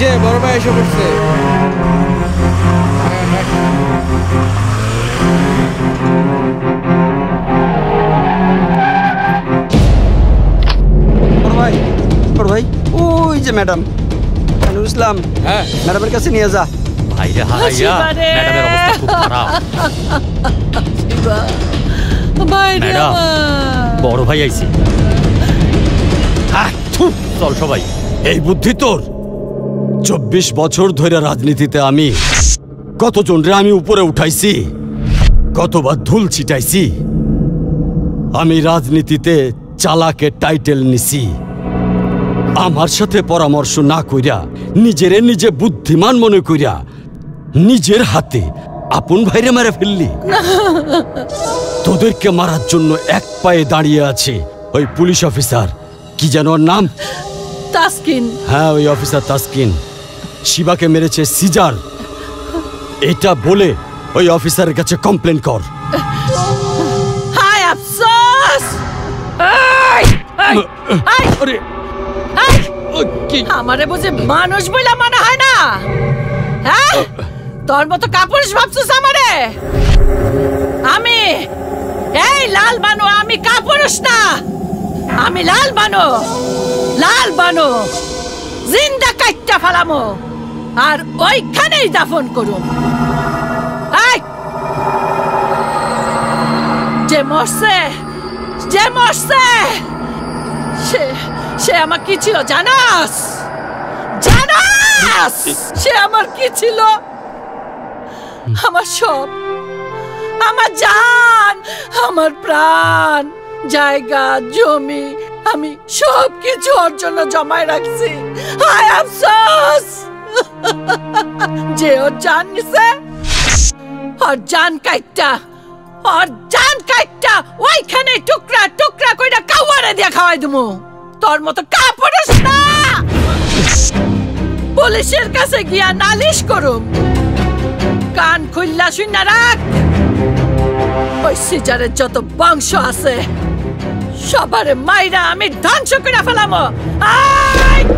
যে বড় ভাই এসে পড়ছে। বড় ভাই ওই যে ম্যাডাম ইসলাম, হ্যাঁ ম্যাডামের কাছে নিয়ে যা। ভাইরে হারাইয়া ম্যাডামের অবস্থা খুব খারাপ। ম্যাডাম বড় ভাই আইছি। চল সবাই। এই বুদ্ধি তোর? 24 বছর ধরে রাজনীতিতে আমি কতজনরে আমি উপরে উঠাইছি, কতবার ধুল ছিটাইছি। আমি রাজনীতিতে চালাকের টাইটেল নিছি। আমার সাথে পরামর্শ না কইরা নিজেরে নিজে বুদ্ধিমান মনে কইরা নিজের হাতে আপন ভাইরে মারা ফেললি। তোদেরকে মারার জন্য এক পায়ে দাঁড়িয়ে আছে ওই পুলিশ অফিসার, কি যেন ওর নাম? তাসকিন। হ্যাঁ ওই অফিসার তাসকিন। শিবাকে মেরেছে সিজার, এটা বলে ওই অফিসারের কাছে কমপ্লেন কর। হায় আফসোস! আরে আমারে বুঝে মানুষ বইলা মনে হয় না? হ্যাঁ, তোর মতো কাপুরুষ ভাবছিস আমারে? আমি এই লাল বানু, আমি কাপুরুষ না, আমি লাল বানু। লাল বানু জিন্দা কাইট্টা ফালামো আর ওইখানেই দাফন করুম। যে মরছে, যে মরছে সে আমার কি ছিল জানাস? জানাস সে আমার কি ছিল? আমার সব, আমার জান, আমার প্রাণ, জায়গা জমি আমি সব কিছু ওর জন্য জমায় রাখছি। হায় আফসোস! যে ওর জান নিছে, ওর জান কাইটটা, ওর জান কাইটটা ওইখানে টুকরা টুকরা কইরা কাওয়ারে দিয়া খাওয়াই দিমু। তোর মতো কাপুরুষ না। পুলিশের কাছে গিয়া নালিশ করুম। কান খুললা শুইনা রাখ। ওই সিজারের যত বংশ আছে সবারে মাইরা আমি ধ্বংস করে ফেলামো। আয়